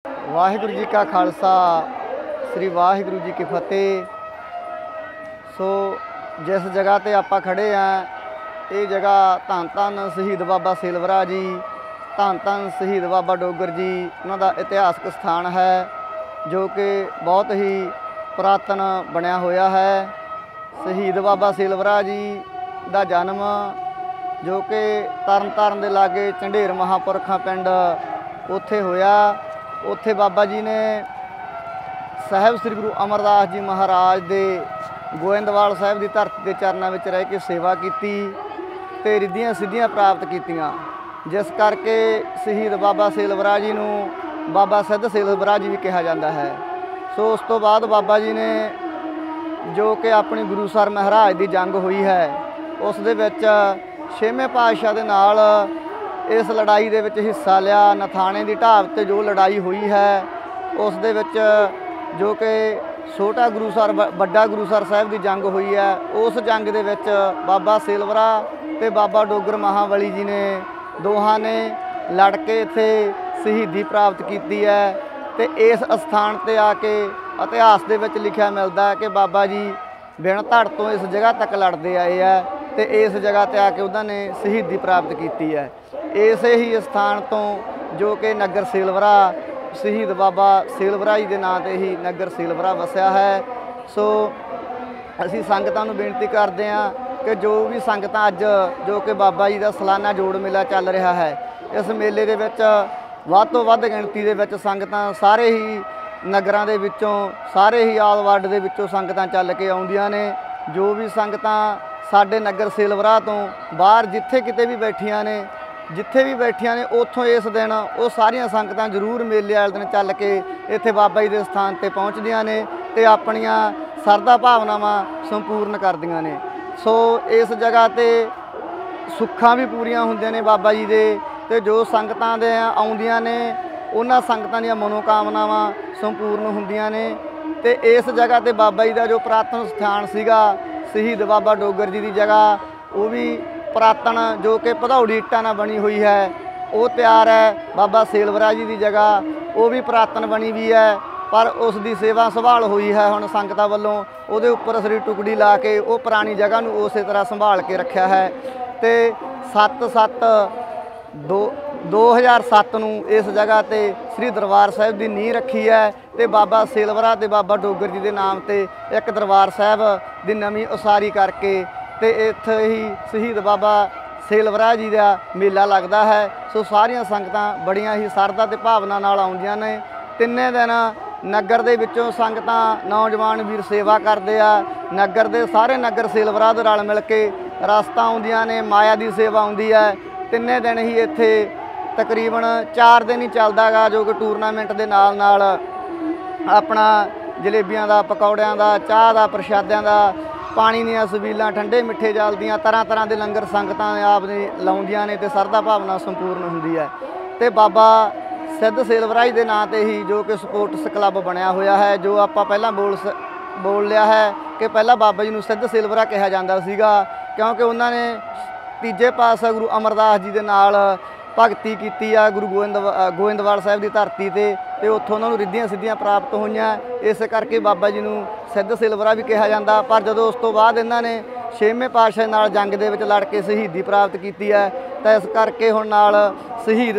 वाहिगुरू जी का खालसा श्री वाहिगुरू जी की फतेह। सो जिस जगह ते आपां खड़े हैं ये जगह धन धन शहीद बाबा सेलवरा जी, धन धन शहीद बाबा डोगर जी उन्हां दा इतिहासक स्थान है जो कि बहुत ही पुरातन बनया होया है। शहीद बाबा सेलवरा जी का जन्म जो कि तरन तारण दे लागे झंडेर महापुरखा पिंड उत्थे होया। उत्थे बाबा जी ने साहिब श्री गुरु अमरदास जी महाराज दे गोइंदवाल साहिब की धरती के चरणों में रह के सेवा की ते रिद्धियां सिद्धियां प्राप्त कीतियां, जिस करके शहीद बाबा सेलवरा जी नूं बाबा सिद्ध सेलवरा जी भी कहा जाता है। सो उस तो बाद बाबा जी ने जो कि अपनी गुरुसर महाराज की जंग हुई है उस दे विच छेवें पातशाह दे नाल इस लड़ाई दे विच हिस्सा लिया। नथाने की ढाब ते जो लड़ाई हुई है उस दे विच जो कि छोटा गुरुसर बड़ा गुरुसर साहिब की जंग हुई है, उस जंग दे विच बाबा सेलवरा ते बाबा डोगर महाबली जी ने दोहां ने लड़ के इत्थे शहीदी प्राप्त की है। ते इस स्थान ते आके इतिहास दे विच लिखिया मिलता है कि बाबा जी बिन धड़ तो इस जगह तक लड़ते आए है ते इस जगह ते आके उन्होंने शहीदी प्राप्त की है। इसे ही स्थान तो जो कि नगर सेलवरा शहीद बाबा सेलवरा जी के नाम से ही नगर सेलवरा वसिया है। सो असी संगतां नूं बेनती करते हैं कि जो भी संगतां अज जो कि बाबा जी का सालाना जोड़ मेला चल रहा है, इस मेले के विच वध तो वध गिणती दे विच संगतां सारे ही नगरां दे विचों सारे ही आल वर्ल्ड दे विचों संगतां चल के आउंदियां ने। जो भी संगतां साडे नगर सेलवरा तो बाहर जिथे किते भी बैठियां ने जिथे भी बैठियां ने उत्थों इस दिन वो सारियां संगतां जरूर मेले वाले दिन चल के इत्थे बाबा जी के स्थान ते पहुँचदियां ने ते अपनियां सरदा भावनावां संपूर्ण करदियां ने। सो इस जगह ते सुखां भी पूरियां हुंदियां ने बाबा जी दे ते जो संगतां दे आउंदियां ने उन्हां संगतां दीयां मनोकामनावां संपूर्ण हुंदियां ने। ते इस जगह ते बाबा जी का जो पुरातन स्थान सीगा शहीद बाबा डोगर जी की जगह वो भी पुरातन जो कि भदौड़ी इट्टां नाल बनी हुई है वो तैयार है। बाबा सेलवरा जी की जगह वो भी पुरातन बनी हुई है पर उसकी सेवा संभाल हुई है हुण संगतां वल्लों उहदे उपर असरी टुकड़ी ला के वो पुरानी जगह नूं उस तरह संभाल के रखा है। तो 7/7/2007 नूं इस जगह ते श्री दरबार साहिब की नींह रखी है तो बाबा सेलवरा ते बाबा डोगर जी के नाम से एक दरबार साहिब की नवीं उसारी करके ते इत्थे ही शहीद बाबा सेलवरा जी का मेला लगता है। सो सारियां संगतां बड़ियां ही सरधा ते भावना नाल आउंदियां ने। तिन्ने दिन नगर दे विचों संगतां नौजवान वीर सेवा करते आ, नगर दे सारे नगर सेलवरा दे रल मिल के रस्ता आउंदियां ने, माया की सेवा आउंदी है। तिन्ने दिन ही इत्थे तकरीबन 4 दिन ही चलदा गा जो कि टूरनामेंट के नाल नाल अपना जलेबियां दा, पकौड़ियां दा, चाह दा, प्रशादियां दा, पानी दीयां छबीलां, ठंडे मिठे जल दीयां तरह तरह के लंगर संगतां आप लाउंदियां ने ते सरदा भावना संपूर्ण हुंदी है। ते बाबा सिद्ध सेलवरा जी के नाम से ही जो कि स्पोर्ट्स क्लब बनया होया है, जो आप पहला बोल लिया है कि पहला बाबा जी नूं सिद्ध सेलवरा कहा जाता सीगा क्योंकि उन्होंने तीजे पातशाह गुरु अमरदास जी के नाल भगती की आ गुरु गोइंदवाल साहिब की धरती ते उत्थों उन्होंने रिद्धियां सिद्धियां प्राप्त होईयां, इस करके बाबा जी नूं सिद्ध सेलवरा भी कहा जाता। पर जदों उस तो बाद इन्होंने छेवें पातशाह नाल जंग दे विच लड़ के शहीदी प्राप्त की है तो इस करके हुण नाल शहीद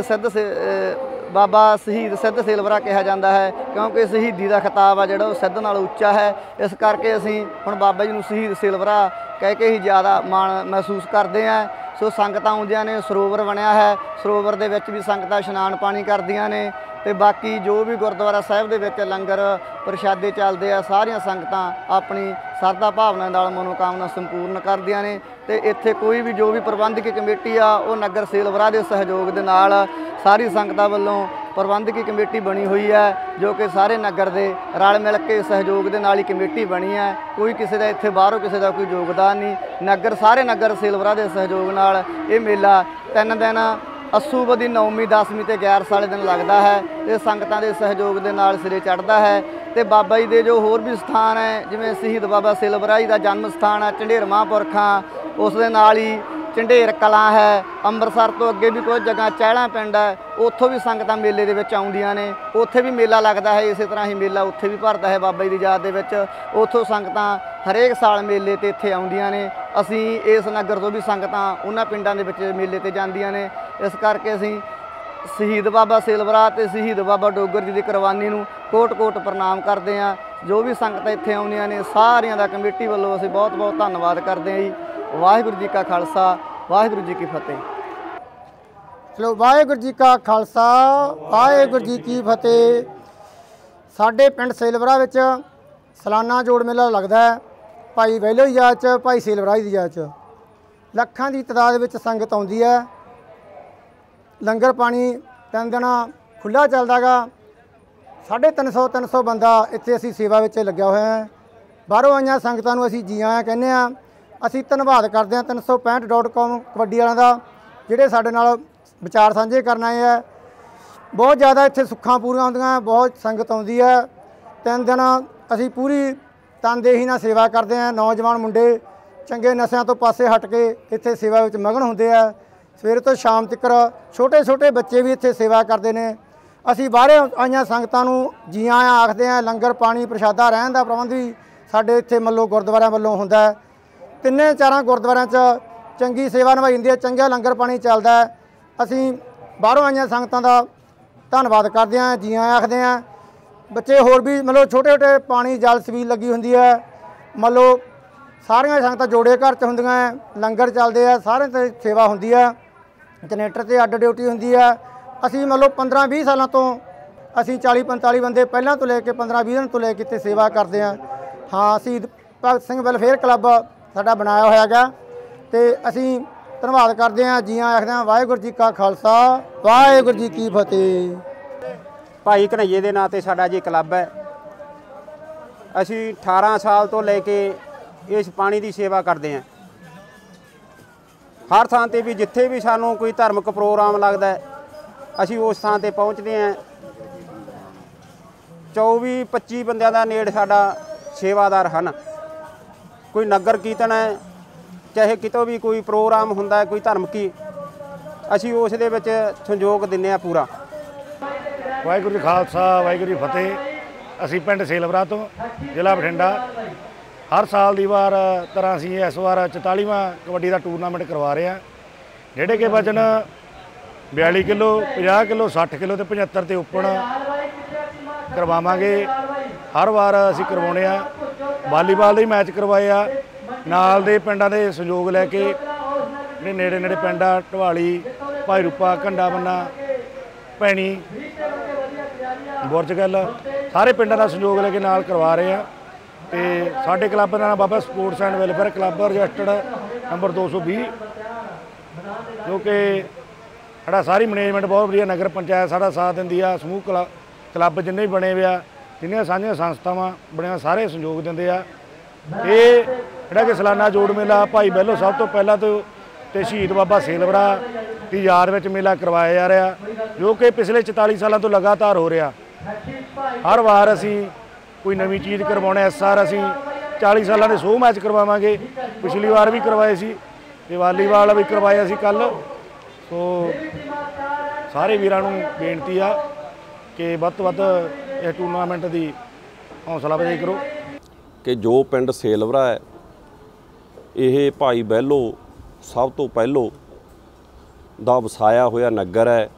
बाबा शहीद सिद्ध सेलवरा कहा जाता है क्योंकि शहीदी का खिताब है जिहड़ा सिद्ध नाल उच्चा है। इस करके असीं हुण बाबा जी नूं शहीद सेलवरा कह के ही ज़्यादा माण महसूस करते हैं। सो संगतां आउंदियां ने, सरोवर बनया है, सरोवर दे विच भी संगतां इशनान पानी करदियां ने ते बाकी जो भी गुरुद्वारा साहिब दे विच लंगर प्रशादे चलते आ सारियां संगतां अपनी सरदा भावना नाल मनोकामना संपूर्ण करदियां ने। ते इत्थे कोई भी जो भी प्रबंधकी कमेटी आ वो नगर सेलवरा के सहयोग दे नाल सारी संगतां वल्लों प्रबंधकी कमेटी बनी हुई है जो कि सारे नगर दे रल मिल के सहयोग दे नाल ही कमेटी बनी है। कोई किसी का इत्थे बाहरों किसी का कोई योगदान नहीं, नगर सारे नगर सेलवरा के सहयोग नाल ये मेला 3 दिन असूबदी 9वीं 10वीं ते 11 वाले दिन लगता है। ये संगतां के सहयोग के नाल सिरे चढ़ता है। तो बाबा जी के जो होर भी स्थान है जिवें शहीद बाबा सेलवरा जी का जन्म स्थान है झंडेर महापुरखा, उस दे नाल ही ਝੰਡੇਰ ਕਲਾਂ ਹੈ, ਅੰਮ੍ਰਿਤਸਰ ਤੋਂ ਅੱਗੇ ਵੀ ਕੁਝ ਜਗ੍ਹਾ ਚਹਿਲਾਂ ਪਿੰਡ ਹੈ, ਉੱਥੋਂ ਵੀ ਸੰਗਤਾਂ ਮੇਲੇ ਦੇ ਵਿੱਚ ਆਉਂਦੀਆਂ ਨੇ। ਉੱਥੇ ਵੀ ਮੇਲਾ ਲੱਗਦਾ ਹੈ, ਇਸੇ ਤਰ੍ਹਾਂ ਹੀ ਮੇਲਾ ਉੱਥੇ ਵੀ ਭਰਦਾ ਹੈ ਬਾਬਾ ਜੀ ਦੀ ਯਾਦ ਦੇ ਵਿੱਚ। ਉੱਥੋਂ ਸੰਗਤਾਂ ਹਰੇਕ ਸਾਲ ਮੇਲੇ ਤੇ ਇੱਥੇ ਆਉਂਦੀਆਂ ਨੇ। ਅਸੀਂ ਇਸ ਨਗਰ ਤੋਂ ਵੀ ਸੰਗਤਾਂ ਉਹਨਾਂ ਪਿੰਡਾਂ ਦੇ ਵਿੱਚ ਮੇਲੇ ਤੇ ਜਾਂਦੀਆਂ ਨੇ। ਇਸ ਕਰਕੇ ਅਸੀਂ ਸ਼ਹੀਦ ਬਾਬਾ ਸੇਲਵਰਾ ਤੇ ਸ਼ਹੀਦ ਬਾਬਾ ਡੋਗਰ ਜੀ ਦੀ ਕੁਰਬਾਨੀ ਨੂੰ ਕੋਟ-ਕੋਟ ਪ੍ਰਣਾਮ ਕਰਦੇ ਹਾਂ। ਜੋ ਵੀ ਸੰਗਤਾਂ ਇੱਥੇ ਆਉਂਦੀਆਂ ਨੇ ਸਾਰਿਆਂ ਦਾ ਕਮੇਟੀ ਵੱਲੋਂ ਅਸੀਂ ਬਹੁਤ-ਬਹੁਤ ਧੰਨਵਾਦ ਕਰਦੇ ਹਾਂ ਜੀ। ਵਾਹਿਗੁਰੂ ਜੀ ਕਾ ਖਾਲਸਾ, ਵਾਹਿਗੁਰੂ ਜੀ ਕੀ ਫਤਿਹ। ਚਲੋ, ਵਾਹਿਗੁਰੂ ਜੀ ਕਾ ਖਾਲਸਾ, ਵਾਹਿਗੁਰੂ ਜੀ ਕੀ ਫਤਿਹ। ਸਾਡੇ ਪਿੰਡ ਸੇਲਵਰਾ ਵਿੱਚ ਸਾਲਾਨਾ ਜੋੜ ਮੇਲਾ ਲੱਗਦਾ ਹੈ। ਭਾਈ ਬਹਿਲੋ ਦੀ ਯਾਦ 'ਚ, ਭਾਈ ਸੇਲਵਰਾ ਦੀ ਯਾਦ 'ਚ ਲੱਖਾਂ ਦੀ ਤਾਦਾਦ ਵਿੱਚ ਸੰਗਤ ਆਉਂਦੀ ਹੈ। ਲੰਗਰ ਪਾਣੀ 3 ਦਿਨ ਖੁੱਲ੍ਹਾ ਚੱਲਦਾ ਗਾ। 350 ਬੰਦਾ ਇੱਥੇ ਅਸੀਂ ਸੇਵਾ ਵਿੱਚ ਲੱਗਿਆ ਹੋਇਆ ਹੈ। ਬਾਹਰੋਂ ਆਈਆਂ ਸੰਗਤਾਂ ਨੂੰ ਅਸੀਂ ਜੀ ਆਇਆਂ ਕਹਿੰਦੇ ਹਾਂ। ਅਸੀਂ ਧੰਨਵਾਦ ਕਰਦੇ ਹਾਂ 365.com ਕਬੱਡੀ ਵਾਲਿਆਂ ਦਾ, ਜਿਹੜੇ ਸਾਡੇ ਨਾਲ ਵਿਚਾਰ ਸਾਂਝੇ ਕਰਨ ਆਏ ਹੈ। ਬਹੁਤ ਜ਼ਿਆਦਾ ਇੱਥੇ ਸੁੱਖਾਂ ਪੂਰੀਆਂ ਹੁੰਦੀਆਂ, ਬਹੁਤ ਸੰਗਤ ਆਉਂਦੀ ਹੈ। 3 ਦਿਨ ਅਸੀਂ ਪੂਰੀ ਤਨਦੇਹੀ ਨਾਲ ਸੇਵਾ ਕਰਦੇ ਹਾਂ। ਨੌਜਵਾਨ ਮੁੰਡੇ ਚੰਗੇ ਨਸ਼ਿਆਂ ਤੋਂ ਪਾਸੇ ਹਟ ਕੇ ਇੱਥੇ ਸੇਵਾ ਵਿੱਚ ਮਗਨ ਹੁੰਦੇ ਆ। ਸਵੇਰ ਤੋਂ ਸ਼ਾਮ ਤੱਕ ਛੋਟੇ ਛੋਟੇ ਬੱਚੇ ਵੀ ਇੱਥੇ ਸੇਵਾ ਕਰਦੇ ਨੇ। ਅਸੀਂ ਬਾਹਰੋਂ ਆਈਆਂ ਸੰਗਤਾਂ ਨੂੰ ਜੀ ਆਇਆਂ ਆਖਦੇ ਹਾਂ। ਲੰਗਰ ਪਾਣੀ ਪ੍ਰਸ਼ਾਦਾ ਰਹਿਣ ਦਾ ਪ੍ਰਬੰਧ ਵੀ ਸਾਡੇ ਇੱਥੇ ਮੱਲੋ ਗੁਰਦੁਆਰਿਆਂ ਵੱਲੋਂ ਹੁੰਦਾ ਹੈ। 3-4 ਗੁਰਦੁਆਰਿਆਂ 'ਚ ਚੰਗੀ ਸੇਵਾ ਨਿਭਾਈ ਜਾਂਦੀ ਹੈ, ਚੰਗਾ ਲੰਗਰ ਪਾਣੀ ਚੱਲਦਾ ਹੈ। ਅਸੀਂ ਬਾਹਰੋਂ ਆਈਆਂ ਸੰਗਤਾਂ ਦਾ ਧੰਨਵਾਦ ਕਰਦੇ ਹਾਂ, ਜੀ ਆਇਆਂ ਆਖਦੇ ਹਾਂ। ਬੱਚੇ ਹੋਰ ਵੀ ਮਤਲਬ ਛੋਟੇ ਛੋਟੇ ਪਾਣੀ ਜਲ ਛਬੀਲ ਲੱਗੀ ਹੁੰਦੀ ਹੈ। ਮਤਲਬ ਸਾਰੀਆਂ ਸੰਗਤਾਂ ਜੋੜੇ ਘਰ 'ਚ ਹੁੰਦੀਆਂ, ਲੰਗਰ ਚੱਲਦੇ ਆ, ਸਾਰਿਆਂ 'ਤੇ ਸੇਵਾ ਹੁੰਦੀ ਹੈ। ਜਨਰੇਟਰ 'ਤੇ ਅੱਡ ਡਿਊਟੀ ਹੁੰਦੀ ਹੈ। ਅਸੀਂ ਮਤਲਬ 15-20 ਸਾਲਾਂ ਤੋਂ ਅਸੀਂ 40-45 ਬੰਦੇ ਪਹਿਲਾਂ ਤੋਂ ਲੈ ਕੇ 15-20 ਦਿਨ ਤੋਂ ਲੈ ਕੇ ਇੱਥੇ ਸੇਵਾ ਕਰਦੇ ਹਾਂ। ਹਾਂ, ਸ਼ਹੀਦ ਭਗਤ ਸਿੰਘ ਵੈਲਫੇਅਰ ਕਲੱਬ ਸਾਡਾ ਬਣਾਇਆ ਹੋਇਆ ਹੈਗਾ ਅਤੇ ਅਸੀਂ ਧੰਨਵਾਦ ਕਰਦੇ ਹਾਂ, ਜੀ ਆਖਦੇ ਹਾਂ। ਵਾਹਿਗੁਰੂ ਜੀ ਕਾ ਖਾਲਸਾ, ਵਾਹਿਗੁਰੂ ਜੀ ਕੀ ਫਤਿਹ। ਭਾਈ ਘਨੱਈਏ ਦੇ ਨਾਂ 'ਤੇ ਸਾਡਾ ਜੀ ਕਲੱਬ ਹੈ। ਅਸੀਂ 18 ਸਾਲ ਤੋਂ ਲੈ ਕੇ ਇਸ ਪਾਣੀ ਦੀ ਸੇਵਾ ਕਰਦੇ ਹਾਂ। ਹਰ ਥਾਂ 'ਤੇ ਵੀ ਜਿੱਥੇ ਵੀ ਸਾਨੂੰ ਕੋਈ ਧਾਰਮਿਕ ਪ੍ਰੋਗਰਾਮ ਲੱਗਦਾ ਹੈ, ਅਸੀਂ ਉਸ ਥਾਂ 'ਤੇ ਪਹੁੰਚਦੇ ਹਾਂ। 24-25 ਬੰਦਿਆਂ ਦਾ ਨੇੜ ਸਾਡਾ ਸੇਵਾਦਾਰ ਹਨ। ਕੋਈ ਨਗਰ ਕੀਰਤਨ ਹੈ, ਚਾਹੇ ਕਿਤੋਂ ਵੀ ਕੋਈ ਪ੍ਰੋਗਰਾਮ ਹੁੰਦਾ ਹੈ, ਕੋਈ ਧਾਰਮਿਕ, ਅਸੀਂ ਉਸ ਦੇ ਵਿੱਚ ਸਹਿਯੋਗ ਦਿੰਦੇ ਹਾਂ ਪੂਰਾ। ਵਾਹਿਗੁਰੂ ਜੀ ਖਾਲਸਾ, ਵਾਹਿਗੁਰੂ ਜੀ ਫਤਿਹ। ਅਸੀਂ ਪਿੰਡ ਸੇਲਵਰਾ ਤੋਂ, ਜ਼ਿਲ੍ਹਾ ਬਠਿੰਡਾ, ਹਰ ਸਾਲ ਦੀ ਵਾਰ ਤਰ੍ਹਾਂ ਅਸੀਂ ਇਸ ਵਾਰ 44ਵਾਂ ਕਬੱਡੀ ਦਾ ਟੂਰਨਾਮੈਂਟ ਕਰਵਾ ਰਹੇ ਹਾਂ। ਜਿਹੜੇ ਕਿ ਵਜਨ 42 ਕਿਲੋ, 50 ਕਿਲੋ, 60 ਕਿਲੋ ਅਤੇ 75 ਤੇ ਓਪਨ ਕਰਵਾਵਾਂਗੇ। ਹਰ ਵਾਰ ਅਸੀਂ ਕਰਵਾਉਣੇ ਆ। ਵਾਲੀਬਾਲ ਦੇ ਮੈਚ ਕਰਵਾਏ ਆ, ਨਾਲ ਦੇ ਪਿੰਡਾਂ ਦੇ ਸਹਿਯੋਗ ਲੈ ਕੇ। ਜਿਹੜੇ ਨੇੜੇ ਨੇੜੇ ਪਿੰਡ ਆ, ਢਵਾਲੀ, ਭਾਈ ਰੂਪਾ, ਘੰਡਾ ਬੰਨਾ, ਭੈਣੀ, ਬੁਰਜਗੱਲ, ਸਾਰੇ ਪਿੰਡਾਂ ਦਾ ਸਹਿਯੋਗ ਲੈ ਕੇ ਨਾਲ ਕਰਵਾ ਰਹੇ ਆ। ਅਤੇ ਸਾਡੇ ਕਲੱਬ ਦਾ ਨਾਮ Baba sports and welfare club, registered number 220, ਜੋ ਕਿ ਸਾਡਾ ਸਾਰੀ ਮੈਨੇਜਮੈਂਟ ਬਹੁਤ ਵਧੀਆ, ਨਗਰ ਪੰਚਾਇਤ ਸਾਡਾ ਸਾਥ ਦਿੰਦੀ ਆ। ਸਮੂਹ ਕਲੱਬ ਜਿੰਨੇ ਵੀ ਬਣੇ ਹੋਏ ਆ, ਜਿੰਨੀਆਂ ਸਾਂਝੀਆਂ ਸੰਸਥਾਵਾਂ ਬਣੀਆਂ, ਸਾਰੇ ਸਹਿਯੋਗ ਦਿੰਦੇ ਆ। ਇਹ ਜਿਹੜਾ ਕਿ ਸਾਲਾਨਾ ਜੋੜ ਮੇਲਾ ਭਾਈ ਬਹਿਲੋ ਸਭ ਤੋਂ ਪਹਿਲਾਂ ਤੋਂ ਅਤੇ ਸ਼ਹੀਦ ਬਾਬਾ ਸੇਲਵਰਾ ਦੀ ਯਾਦ ਵਿੱਚ ਮੇਲਾ ਕਰਵਾਇਆ ਜਾ ਰਿਹਾ, ਜੋ ਕਿ ਪਿਛਲੇ 44 ਸਾਲਾਂ ਤੋਂ ਲਗਾਤਾਰ ਹੋ ਰਿਹਾ। ਹਰ ਵਾਰ ਅਸੀਂ ਕੋਈ ਨਵੀਂ ਚੀਜ਼ ਕਰਵਾਉਣਾ। ਇਸ ਵਾਰ ਅਸੀਂ 40 ਸਾਲਾਂ ਦੇ 100 ਮੈਚ ਕਰਵਾਵਾਂਗੇ। ਪਿਛਲੀ ਵਾਰ ਵੀ ਕਰਵਾਏ ਸੀ ਅਤੇ ਵਾਲੀਬਾਲ ਵੀ ਕਰਵਾਇਆ ਸੀ ਕੱਲ੍ਹ। ਸੋ ਸਾਰੇ ਵੀਰਾਂ ਨੂੰ ਬੇਨਤੀ ਆ ਕਿ ਵੱਧ ਤੋਂ ਵੱਧ ਇਸ ਟੂਰਨਾਮੈਂਟ ਦੀ ਹੌਸਲਾ ਅਫਜ਼ਾਈ ਕਰੋ। ਕਿ ਜੋ ਪਿੰਡ ਸੇਲਵਰਾ ਹੈ, ਇਹ ਭਾਈ ਬਹਿਲੋ ਸਭ ਤੋਂ ਪਹਿਲੋਂ ਦਾ ਵਸਾਇਆ ਹੋਇਆ ਨਗਰ ਹੈ।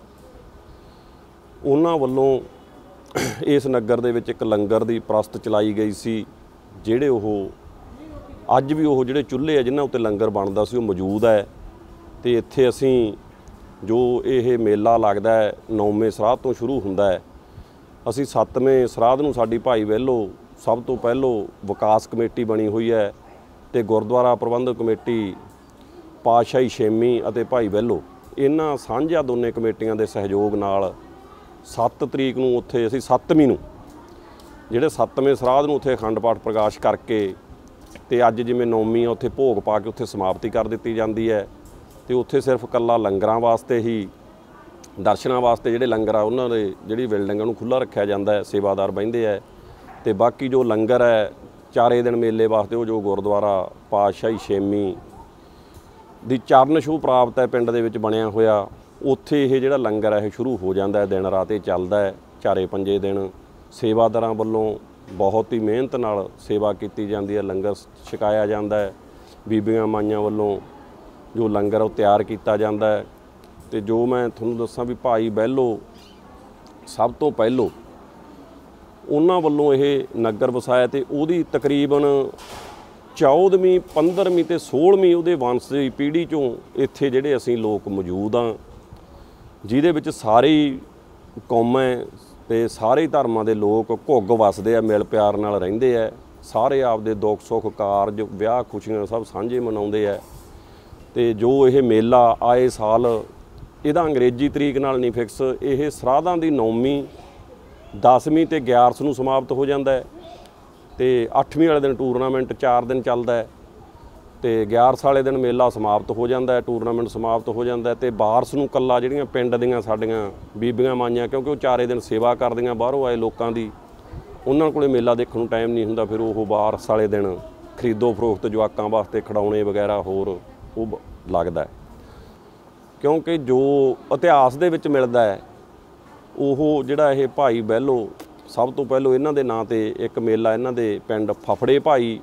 ਉਹਨਾਂ ਵੱਲੋਂ ਇਸ ਨਗਰ ਦੇ ਵਿੱਚ ਇੱਕ ਲੰਗਰ ਦੀ ਪ੍ਰਸਤ ਚਲਾਈ ਗਈ ਸੀ, ਜਿਹੜੇ ਉਹ ਅੱਜ ਵੀ ਉਹ ਜਿਹੜੇ ਚੁੱਲ੍ਹੇ ਆ ਜਿਨ੍ਹਾਂ ਉੱਤੇ ਲੰਗਰ ਬਣਦਾ ਸੀ ਉਹ ਮੌਜੂਦ ਹੈ। ਅਤੇ ਇੱਥੇ ਅਸੀਂ ਜੋ ਇਹ ਮੇਲਾ ਲੱਗਦਾ ਹੈ 9ਵੇਂ ਸਰਾਧ ਤੋਂ ਸ਼ੁਰੂ ਹੁੰਦਾ ਹੈ। ਅਸੀਂ 7ਵੇਂ ਸਰਾਧ ਨੂੰ ਸਾਡੀ ਭਾਈ ਬਹਿਲੋ ਸਭ ਤੋਂ ਪਹਿਲੋਂ ਵਿਕਾਸ ਕਮੇਟੀ ਬਣੀ ਹੋਈ ਹੈ ਅਤੇ ਗੁਰਦੁਆਰਾ ਪ੍ਰਬੰਧਕ ਕਮੇਟੀ ਪਾਤਸ਼ਾਹੀ ਛੇਵੀਂ ਅਤੇ ਭਾਈ ਬਹਿਲੋ, ਇਹਨਾਂ ਸਾਂਝਾ ਦੋਨੇ ਕਮੇਟੀਆਂ ਦੇ ਸਹਿਯੋਗ ਨਾਲ 7 ਤਰੀਕ ਨੂੰ ਉੱਥੇ ਅਸੀਂ 7ਵੀਂ ਨੂੰ ਜਿਹੜੇ 7ਵੇਂ ਸਰਾਧ ਨੂੰ ਉੱਥੇ ਅਖੰਡ ਪਾਠ ਪ੍ਰਕਾਸ਼ ਕਰਕੇ ਅਤੇ ਅੱਜ ਜਿਵੇਂ 9ਵੀਂ ਆ ਉੱਥੇ ਭੋਗ ਪਾ ਕੇ ਉੱਥੇ ਸਮਾਪਤੀ ਕਰ ਦਿੱਤੀ ਜਾਂਦੀ ਹੈ। ਅਤੇ ਉੱਥੇ ਸਿਰਫ ਇਕੱਲਾ ਲੰਗਰਾਂ ਵਾਸਤੇ ਹੀ, ਦਰਸ਼ਨਾਂ ਵਾਸਤੇ ਜਿਹੜੇ ਲੰਗਰ ਆ ਉਹਨਾਂ ਦੇ ਜਿਹੜੀ ਬਿਲਡਿੰਗ ਨੂੰ ਖੁੱਲ੍ਹਾ ਰੱਖਿਆ ਜਾਂਦਾ ਹੈ, ਸੇਵਾਦਾਰ ਬਹਿੰਦੇ ਹੈ। ਅਤੇ ਬਾਕੀ ਜੋ ਲੰਗਰ ਹੈ 4 ਦਿਨ ਮੇਲੇ ਵਾਸਤੇ ਉਹ ਜੋ ਗੁਰਦੁਆਰਾ ਪਾਤਸ਼ਾਹੀ ਛੇਵੀਂ ਦੀ ਚਰਨ ਛੂਹ ਪ੍ਰਾਪਤ ਹੈ ਪਿੰਡ ਦੇ ਵਿੱਚ ਬਣਿਆ ਹੋਇਆ, ਉੱਥੇ ਇਹ ਜਿਹੜਾ ਲੰਗਰ ਹੈ ਇਹ ਸ਼ੁਰੂ ਹੋ ਜਾਂਦਾ ਹੈ। ਦਿਨ ਰਾਤ ਇਹ ਚੱਲਦਾ ਹੈ, ਚਾਰੇ ਪੰਜੇ ਦਿਨ ਸੇਵਾਦਾਰਾਂ ਵੱਲੋਂ ਬਹੁਤ ਹੀ ਮਿਹਨਤ ਨਾਲ ਸੇਵਾ ਕੀਤੀ ਜਾਂਦੀ ਹੈ, ਲੰਗਰ ਛਕਾਇਆ ਜਾਂਦਾ ਹੈ। ਬੀਬੀਆਂ ਮਾਈਆਂ ਵੱਲੋਂ ਜੋ ਲੰਗਰ ਉਹ ਤਿਆਰ ਕੀਤਾ ਜਾਂਦਾ ਹੈ। ਤੇ ਜੋ ਮੈਂ ਤੁਹਾਨੂੰ ਦੱਸਾਂ ਵੀ ਭਾਈ ਬਹਿਲੋ ਸਭ ਤੋਂ ਪਹਿਲੋਂ ਉਹਨਾਂ ਵੱਲੋਂ ਇਹ ਨਗਰ ਵਸਾਇਆ ਤੇ ਉਹਦੀ ਤਕਰੀਬਨ 14ਵੀਂ 15ਵੀਂ ਤੇ 16ਵੀਂ ਉਹਦੇ ਵੰਸ਼ ਦੀ ਪੀੜ੍ਹੀ 'ਚੋਂ ਇੱਥੇ ਜਿਹੜੇ ਅਸੀਂ ਲੋਕ ਮੌਜੂਦ ਹਾਂ, ਜਿਹਦੇ ਵਿੱਚ ਸਾਰੇ ਕੌਮਾਂ ਤੇ ਸਾਰੇ ਧਰਮਾਂ ਦੇ ਲੋਕ ਘੁੱਗ ਵਸਦੇ ਆ, ਮਿਲ ਪਿਆਰ ਨਾਲ ਰਹਿੰਦੇ ਆ, ਸਾਰੇ ਆਪਦੇ ਦੁੱਖ ਸੁੱਖ ਕਾਰਜ ਵਿਆਹ ਖੁਸ਼ੀਆਂ ਸਭ ਸਾਂਝੇ ਮਨਾਉਂਦੇ ਆ। ਤੇ ਜੋ ਇਹ ਮੇਲਾ ਆਏ ਸਾਲ, ਇਹਦਾ ਅੰਗਰੇਜ਼ੀ ਤਰੀਕ ਨਾਲ ਨਹੀਂ ਫਿਕਸ, ਇਹ ਸਰਾਧਾਂ ਦੀ 9ਵੀਂ 10ਵੀਂ ਤੇ 11 ਨੂੰ ਸਮਾਪਤ ਹੋ ਜਾਂਦਾ ਹੈ। ਤੇ 8ਵੀਂ ਵਾਲੇ ਦਿਨ ਟੂਰਨਾਮੈਂਟ 4 ਦਿਨ ਚੱਲਦਾ ਹੈ ਤੇ 11 ਵਾਲੇ ਦਿਨ ਮੇਲਾ ਸਮਾਪਤ ਹੋ ਜਾਂਦਾ ਹੈ, ਟੂਰਨਾਮੈਂਟ ਸਮਾਪਤ ਹੋ ਜਾਂਦਾ ਹੈ। ਤੇ 12 ਨੂੰ ਕੱਲਾ ਜਿਹੜੀਆਂ ਪਿੰਡ ਦੀਆਂ ਸਾਡੀਆਂ ਬੀਬੀਆਂ ਮਾਈਆਂ, ਕਿਉਂਕਿ ਉਹ ਚਾਰੇ ਦਿਨ ਸੇਵਾ ਕਰਦੀਆਂ ਬਾਹਰੋਂ ਆਏ ਲੋਕਾਂ ਦੀ, ਉਹਨਾਂ ਕੋਲੇ ਮੇਲਾ ਦੇਖਣ ਨੂੰ ਟਾਈਮ ਨਹੀਂ ਹੁੰਦਾ, ਫਿਰ ਉਹ 12 ਵਾਲੇ ਦਿਨ ਖਰੀਦੋ ਫਰੋਖਤ ਜਵਾਕਾਂ ਵਾਸਤੇ ਖਿਡੌਣੇ ਵਗੈਰਾ ਹੋਰ ਉਹ ਲੱਗਦਾ ਹੈ। ਕਿਉਂਕਿ ਜੋ ਇਤਿਹਾਸ ਦੇ ਵਿੱਚ ਮਿਲਦਾ ਹੈ ਉਹ ਜਿਹੜਾ ਇਹ ਭਾਈ ਬਹਿਲੋ ਸਭ ਤੋਂ ਪਹਿਲੋਂ ਇਹਨਾਂ ਦੇ ਨਾਂ ਤੇ ਇੱਕ ਮੇਲਾ ਇਹਨਾਂ ਦੇ ਪਿੰਡ ਫਫੜੇ ਭਾਈ,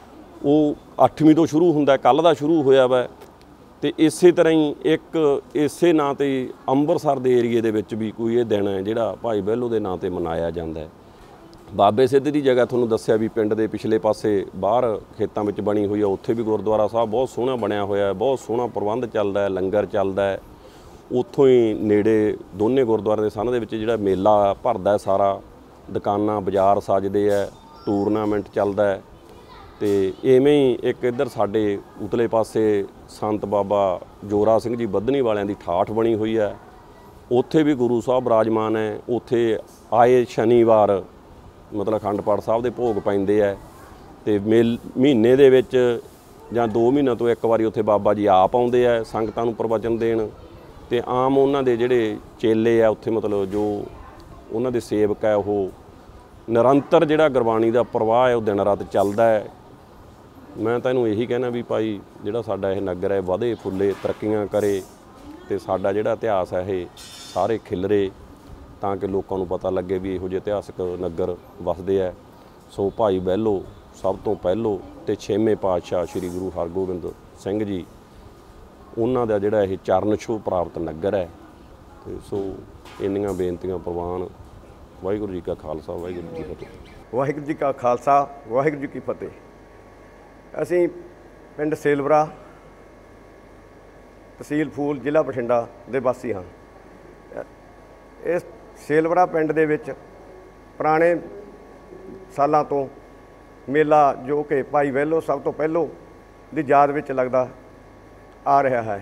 ਉਹ 8ਵੀਂ ਤੋਂ ਸ਼ੁਰੂ ਹੁੰਦਾ, ਕੱਲ੍ਹ ਦਾ ਸ਼ੁਰੂ ਹੋਇਆ ਵਾ। ਤੇ ਇਸੇ ਤਰ੍ਹਾਂ ਹੀ ਇੱਕ ਇਸੇ ਨਾਂ ਤੇ ਅੰਮ੍ਰਿਤਸਰ ਦੇ ਏਰੀਏ ਦੇ ਵਿੱਚ ਵੀ ਕੋਈ ਇਹ ਦਿਨ ਹੈ ਜਿਹੜਾ ਭਾਈ ਬਹਿਲੋ ਦੇ ਨਾਂ ਤੇ ਮਨਾਇਆ ਜਾਂਦਾ ਹੈ। ਬਾਬੇ ਸਿੱਧ ਦੀ ਜਗ੍ਹਾ ਤੁਹਾਨੂੰ ਦੱਸਿਆ ਵੀ ਪਿੰਡ ਦੇ ਪਿਛਲੇ ਪਾਸੇ ਬਾਹਰ ਖੇਤਾਂ ਵਿੱਚ ਬਣੀ ਹੋਈ ਆ, ਉੱਥੇ ਵੀ ਗੁਰਦੁਆਰਾ ਸਾਹਿਬ ਬਹੁਤ ਸੋਹਣਾ ਬਣਿਆ ਹੋਇਆ, ਬਹੁਤ ਸੋਹਣਾ ਪ੍ਰਬੰਧ ਚੱਲਦਾ ਹੈ, ਲੰਗਰ ਚੱਲਦਾ ਹੈ। ਉੱਥੋਂ ਹੀ ਨੇੜੇ ਦੋਨੇ ਗੁਰਦੁਆਰਿਆਂ ਦੇ ਸਾਹਮਣੇ ਦੇ ਵਿੱਚ ਜਿਹੜਾ ਮੇਲਾ ਭਰਦਾ ਸਾਰਾ, ਦੁਕਾਨਾਂ ਬਾਜ਼ਾਰ ਸਜਦੇ ਹੈ, ਟੂਰਨਾਮੈਂਟ ਚੱਲਦਾ ਹੈ। ਤੇ ਇਵੇਂ ਹੀ ਇੱਕ ਇੱਧਰ ਸਾਡੇ ਉਤਲੇ ਪਾਸੇ ਸੰਤ ਬਾਬਾ ਜੋਰਾ ਸਿੰਘ ਜੀ ਬੱਧਨੀ ਵਾਲਿਆਂ ਦੀ ਠਾਠ ਬਣੀ ਹੋਈ ਹੈ, ਉੱਥੇ ਵੀ ਗੁਰੂ ਸਾਹਿਬ ਬਿਰਾਜਮਾਨ ਹੈ। ਉੱਥੇ ਆਏ ਸ਼ਨੀਵਾਰ ਮਤਲਬ ਅਖੰਡ ਪਾਠ ਸਾਹਿਬ ਦੇ ਭੋਗ ਪੈਂਦੇ ਹੈ। ਤੇ ਮਹੀਨੇ ਦੇ ਵਿੱਚ ਜਾਂ 2 ਮਹੀਨਿਆਂ ਤੋਂ ਇੱਕ ਵਾਰੀ ਉੱਥੇ ਬਾਬਾ ਜੀ ਆਪ ਆਉਂਦੇ ਆ ਸੰਗਤਾਂ ਨੂੰ ਪ੍ਰਵਚਨ ਦੇਣ। ਤੇ ਆਮ ਉਹਨਾਂ ਦੇ ਜਿਹੜੇ ਚੇਲੇ ਆ ਉੱਥੇ ਮਤਲਬ ਜੋ ਉਹਨਾਂ ਦੇ ਸੇਵਕ ਹੈ, ਉਹ ਨਿਰੰਤਰ ਜਿਹੜਾ ਗੁਰਬਾਣੀ ਦਾ ਪ੍ਰਵਾਹ ਹੈ ਉਹ ਦਿਨ ਰਾਤ ਚੱਲਦਾ ਹੈ। ਮੈਂ ਤਾਂ ਇਹਨੂੰ ਇਹੀ ਕਹਿਣਾ ਵੀ ਭਾਈ ਜਿਹੜਾ ਸਾਡਾ ਇਹ ਨਗਰ ਹੈ ਵਧੇ ਫੁੱਲੇ, ਤਰੱਕੀਆਂ ਕਰੇ ਤੇ ਸਾਡਾ ਜਿਹੜਾ ਇਤਿਹਾਸ ਹੈ ਇਹ ਸਾਰੇ ਖਿਲਰੇ, ਤਾਂ ਕਿ ਲੋਕਾਂ ਨੂੰ ਪਤਾ ਲੱਗੇ ਵੀ ਇਹੋ ਜਿਹੇ ਇਤਿਹਾਸਕ ਨਗਰ ਵਸਦੇ ਹੈ। ਸੋ ਭਾਈ ਬਹਿਲੋ ਸਭ ਤੋਂ ਪਹਿਲੋਂ ਤੇ 6ਵੇਂ ਪਾਤਸ਼ਾਹ ਸ੍ਰੀ ਗੁਰੂ ਹਰਗੋਬਿੰਦ ਸਿੰਘ ਜੀ, ਉਹਨਾਂ ਦਾ ਜਿਹੜਾ ਇਹ ਚਰਨ ਛੂਹ ਪ੍ਰਾਪਤ ਨਗਰ ਹੈ। ਤੇ ਸੋ ਇੰਨੀਆਂ ਬੇਨਤੀਆਂ ਪ੍ਰਵਾਨ। ਵਾਹਿਗੁਰੂ ਜੀ ਕਾ ਖਾਲਸਾ, ਵਾਹਿਗੁਰੂ ਜੀ ਕੀ ਫਤਿਹ। ਵਾਹਿਗੁਰੂ ਜੀ ਕਾ ਖਾਲਸਾ, ਵਾਹਿਗੁਰੂ ਜੀ ਕੀ ਫਤਿਹ। ਅਸੀਂ ਪਿੰਡ ਸੇਲਵਰਾ, ਤਹਿਸੀਲ ਫੂਲ, ਜ਼ਿਲ੍ਹਾ ਬਠਿੰਡਾ ਦੇ ਵਾਸੀ ਹਾਂ। ਇਸ ਸੇਲਵਰਾ ਪਿੰਡ ਦੇ ਵਿੱਚ ਪੁਰਾਣੇ ਸਾਲਾਂ ਤੋਂ ਮੇਲਾ ਜੋ ਕਿ ਭਾਈ ਬਹਿਲੋ ਸਭ ਤੋਂ ਪਹਿਲੋਂ ਦੀ ਯਾਦ ਵਿੱਚ ਲੱਗਦਾ ਆ ਰਿਹਾ ਹੈ।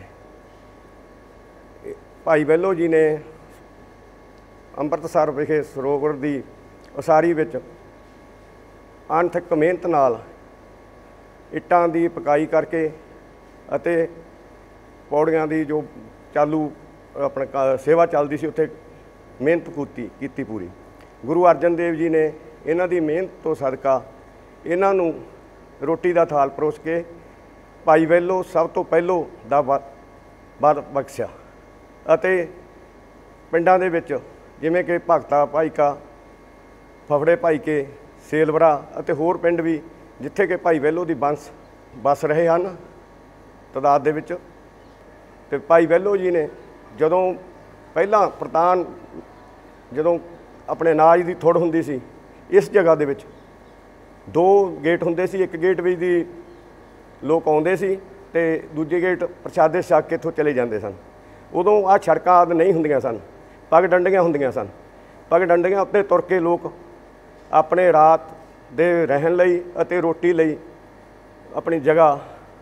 ਭਾਈ ਬਹਿਲੋ ਜੀ ਨੇ ਅੰਮ੍ਰਿਤਸਰ ਵਿਖੇ ਸਰੋਵਰ ਦੀ ਉਸਾਰੀ ਵਿੱਚ ਅਣਥੱਕ ਮਿਹਨਤ ਨਾਲ ਇੱਟਾਂ ਦੀ ਪਕਾਈ ਕਰਕੇ ਅਤੇ ਪੌੜੀਆਂ ਦੀ ਜੋ ਚਾਲੂ ਆਪਣਾ ਸੇਵਾ ਚੱਲਦੀ ਸੀ, ਉੱਥੇ ਮਿਹਨਤ ਕੀਤੀ ਪੂਰੀ। ਗੁਰੂ ਅਰਜਨ ਦੇਵ ਜੀ ਨੇ ਇਹਨਾਂ ਦੀ ਮਿਹਨਤ ਤੋਂ ਸਦਕਾ ਇਹਨਾਂ ਨੂੰ ਰੋਟੀ ਦਾ ਥਾਲ ਪਰੋਸ ਕੇ ਭਾਈ ਬਹਿਲੋ ਸਭ ਤੋਂ ਪਹਿਲੋਂ ਦਾ ਵਰ ਬਖਸ਼ਿਆ। ਅਤੇ ਪਿੰਡਾਂ ਦੇ ਵਿੱਚ ਜਿਵੇਂ ਕਿ ਭਗਤਾ ਭਾਈ ਕਾ, ਫਫੜੇ ਭਾਈ ਕੇ, ਸੇਲਵਰਾ ਅਤੇ ਹੋਰ ਪਿੰਡ ਵੀ ਜਿੱਥੇ ਕਿ ਭਾਈ ਬਹਿਲੋ ਦੀ ਬੰਸ ਵਸ ਰਹੇ ਹਨ ਤਾਦਾਦ ਦੇ ਵਿੱਚ। ਅਤੇ ਭਾਈ ਬਹਿਲੋ ਜੀ ਨੇ ਜਦੋਂ ਪਹਿਲਾਂ ਪ੍ਰਧਾਨ ਜਦੋਂ ਆਪਣੇ ਅਨਾਜ ਦੀ ਥੁੜ ਹੁੰਦੀ ਸੀ, ਇਸ ਜਗ੍ਹਾ ਦੇ ਵਿੱਚ 2 ਗੇਟ ਹੁੰਦੇ ਸੀ। ਇੱਕ ਗੇਟ ਵਿੱਚ ਦੀ ਲੋਕ ਆਉਂਦੇ ਸੀ ਅਤੇ ਦੂਜੇ ਗੇਟ ਪ੍ਰਸ਼ਾਦੇ ਛਕ ਕੇ ਇੱਥੋਂ ਚਲੇ ਜਾਂਦੇ ਸਨ। ਉਦੋਂ ਆਹ ਸੜਕਾਂ ਆਦਿ ਨਹੀਂ ਹੁੰਦੀਆਂ ਸਨ, ਪੱਗ ਡੰਡੀਆਂ ਹੁੰਦੀਆਂ ਸਨ। ਪੱਗ ਡੰਡੀਆਂ ਉੱਤੇ ਤੁਰ ਕੇ ਲੋਕ ਆਪਣੇ ਰਾਤ ਦੇ ਰਹਿਣ ਲਈ ਅਤੇ ਰੋਟੀ ਲਈ ਆਪਣੀ ਜਗ੍ਹਾ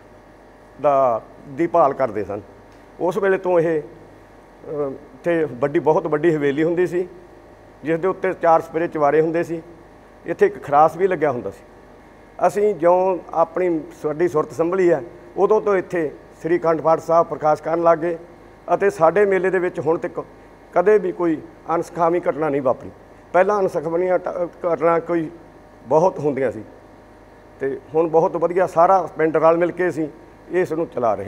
ਦੀ ਭਾਲ ਕਰਦੇ ਸਨ। ਉਸ ਵੇਲੇ ਤੋਂ ਇਹ ਇੱਥੇ ਬਹੁਤ ਵੱਡੀ ਹਵੇਲੀ ਹੁੰਦੀ ਸੀ, ਜਿਸ ਦੇ ਉੱਤੇ 4 ਸਪੇਰੇ ਚਵਾਰੇ ਹੁੰਦੇ ਸੀ। ਇੱਥੇ ਇੱਕ ਖਰਾਸ ਵੀ ਲੱਗਿਆ ਹੁੰਦਾ ਸੀ। ਅਸੀਂ ਜਿਉਂ ਸਾਡੀ ਸੁਰਤ ਸੰਭਲੀ ਹੈ, ਉਦੋਂ ਤੋਂ ਇੱਥੇ ਸ੍ਰੀ ਅਖੰਡ ਪਾਠ ਸਾਹਿਬ ਪ੍ਰਕਾਸ਼ ਕਰਨ ਲੱਗ ਗਏ। ਅਤੇ ਸਾਡੇ ਮੇਲੇ ਦੇ ਵਿੱਚ ਹੁਣ ਤੱਕ ਕਦੇ ਵੀ ਕੋਈ ਅਣਸੁਖਾਵੀਂ ਘਟਨਾ ਨਹੀਂ ਵਾਪਰੀ। ਪਹਿਲਾਂ ਅਣਸੁਖਾਵੀਆਂ ਘਟਨਾ ਕੋਈ ਬਹੁਤ ਹੁੰਦੀਆਂ ਸੀ, ਅਤੇ ਹੁਣ ਬਹੁਤ ਵਧੀਆ ਸਾਰਾ ਪਿੰਡ ਰਲ ਮਿਲ ਕੇ ਅਸੀਂ ਇਸ ਨੂੰ ਚਲਾ ਰਹੇ ਹਾਂ।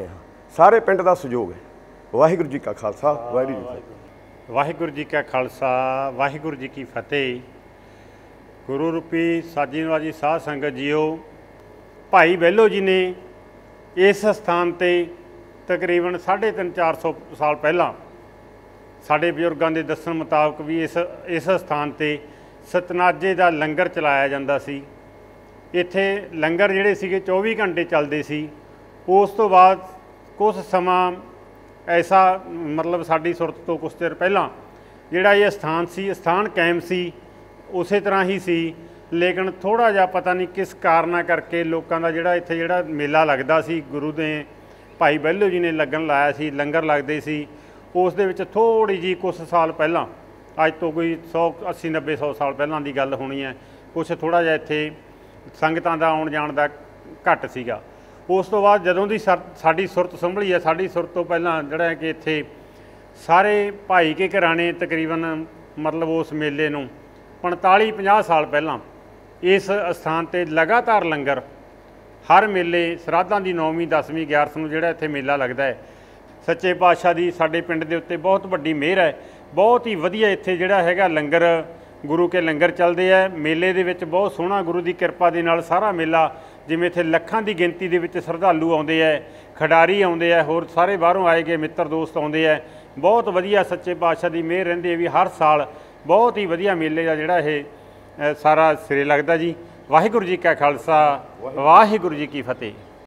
ਸਾਰੇ ਪਿੰਡ ਦਾ ਸਹਿਯੋਗ ਹੈ। ਵਾਹਿਗੁਰੂ ਜੀ ਕਾ ਖਾਲਸਾ, ਵਾਹਿਗੁਰੂ ਜੀ ਕੀ ਫਤਿਹ। ਵਾਹਿਗੁਰੂ ਜੀ ਕਾ ਖਾਲਸਾ, ਵਾਹਿਗੁਰੂ ਜੀ ਕੀ ਫਤਿਹ। ਗੁਰੂ ਰੂਪੀ ਸਾਜੀ ਨਵਾਜੀ ਸਾਧ ਸੰਗਤ ਜੀਓ, ਭਾਈ ਬਹਿਲੋ ਜੀ ਨੇ ਇਸ ਸਥਾਨ ਤੇ ਤਕਰੀਬਨ 350-400 ਸਾਲ ਪਹਿਲਾਂ ਸਾਡੇ ਬਜ਼ੁਰਗਾਂ ਦੇ ਦੱਸਣ ਮੁਤਾਬਕ ਵੀ ਇਸ ਸਥਾਨ ਤੇ ਸਤਨਾਜੇ ਦਾ ਲੰਗਰ ਚਲਾਇਆ ਜਾਂਦਾ ਸੀ। ਇੱਥੇ ਲੰਗਰ ਜਿਹੜੇ ਸੀਗੇ 24 ਘੰਟੇ ਚੱਲਦੇ ਸੀ। ਉਸ ਤੋਂ ਬਾਅਦ ਕੁਝ ਸਮਾਂ ਐਸਾ ਮਤਲਬ ਸਾਡੀ ਸੁਰਤ ਤੋਂ ਕੁਛ ਚਿਰ ਪਹਿਲਾਂ ਜਿਹੜਾ ਇਹ ਸਥਾਨ ਸੀ, ਸਥਾਨ ਕਾਇਮ ਸੀ, ਉਸੇ ਤਰ੍ਹਾਂ ਹੀ ਸੀ, ਲੇਕਿਨ ਥੋੜ੍ਹਾ ਜਿਹਾ ਪਤਾ ਨਹੀਂ ਕਿਸ ਕਾਰਨਾਂ ਕਰਕੇ ਲੋਕਾਂ ਦਾ ਇੱਥੇ ਜਿਹੜਾ ਮੇਲਾ ਲੱਗਦਾ ਸੀ, ਗੁਰੂ ਦੇ ਭਾਈ ਬਹਿਲੋ ਜੀ ਨੇ ਲੱਗਣ ਲਾਇਆ ਸੀ, ਲੰਗਰ ਲੱਗਦੇ ਸੀ, ਉਸ ਦੇ ਵਿੱਚ ਥੋੜ੍ਹੀ ਜਿਹੀ ਕੁਛ ਸਾਲ ਪਹਿਲਾਂ, ਅੱਜ ਤੋਂ ਕੋਈ 180-90-100 ਸਾਲ ਪਹਿਲਾਂ ਦੀ ਗੱਲ ਹੋਣੀ ਹੈ, ਕੁਛ ਥੋੜ੍ਹਾ ਜਿਹਾ ਇੱਥੇ ਸੰਗਤਾਂ ਦਾ ਆਉਣ ਜਾਣ ਦਾ ਘੱਟ ਸੀਗਾ। ਉਸ ਤੋਂ ਬਾਅਦ ਜਦੋਂ ਦੀ ਸਾਡੀ ਸੁਰਤ ਸੰਭਲੀ ਹੈ, ਸਾਡੀ ਸੁਰਤ ਤੋਂ ਪਹਿਲਾਂ ਜਿਹੜਾ ਕਿ ਇੱਥੇ ਸਾਰੇ ਭਾਈ ਕੇ ਘਰਾਣੇ ਤਕਰੀਬਨ ਮਤਲਬ ਉਸ ਮੇਲੇ ਨੂੰ 45-50 ਸਾਲ ਪਹਿਲਾਂ ਇਸ ਸਥਾਨ ਤੇ ਲਗਾਤਾਰ ਲੰਗਰ ਹਰ ਮੇਲੇ ਸਰਾਧਾਂ ਦੀ 9ਵੀਂ 10ਵੀਂ 11 ਨੂੰ ਜਿਹੜਾ ਇੱਥੇ ਮੇਲਾ ਲੱਗਦਾ ਹੈ। ਸੱਚੇ ਪਾਤਸ਼ਾਹ ਦੀ ਸਾਡੇ ਪਿੰਡ ਦੇ ਉੱਤੇ ਬਹੁਤ ਵੱਡੀ ਮਿਹਰ ਹੈ। ਬਹੁਤ ਹੀ ਵਧੀਆ ਇੱਥੇ ਜਿਹੜਾ ਹੈਗਾ ਲੰਗਰ, ਗੁਰੂ ਕੇ ਲੰਗਰ ਚੱਲਦੇ ਹੈ। ਮੇਲੇ ਦੇ ਵਿੱਚ ਬਹੁਤ ਸੋਹਣਾ ਗੁਰੂ ਦੀ ਕਿਰਪਾ ਦੇ ਨਾਲ ਸਾਰਾ ਮੇਲਾ, ਜਿਵੇਂ ਇੱਥੇ ਲੱਖਾਂ ਦੀ ਗਿਣਤੀ ਦੇ ਵਿੱਚ ਸ਼ਰਧਾਲੂ ਆਉਂਦੇ ਹੈ, ਖਿਡਾਰੀ ਆਉਂਦੇ ਹੈ, ਹੋਰ ਸਾਰੇ ਬਾਹਰੋਂ ਆਏ ਗਏ ਮਿੱਤਰ ਦੋਸਤ ਆਉਂਦੇ ਹੈ। ਬਹੁਤ ਵਧੀਆ ਸੱਚੇ ਪਾਤਸ਼ਾਹ ਦੀ ਮਿਹਰ ਰਹਿੰਦੀ ਹੈ ਵੀ ਹਰ ਸਾਲ ਬਹੁਤ ਹੀ ਵਧੀਆ ਮੇਲੇ ਦਾ ਜਿਹੜਾ ਇਹ ਸਾਰਾ ਸਿਰੇ ਲੱਗਦਾ ਜੀ। ਵਾਹਿਗੁਰੂ ਜੀ ਕਾ ਖਾਲਸਾ, ਵਾਹਿਗੁਰੂ ਜੀ ਕੀ ਫਤਿਹ।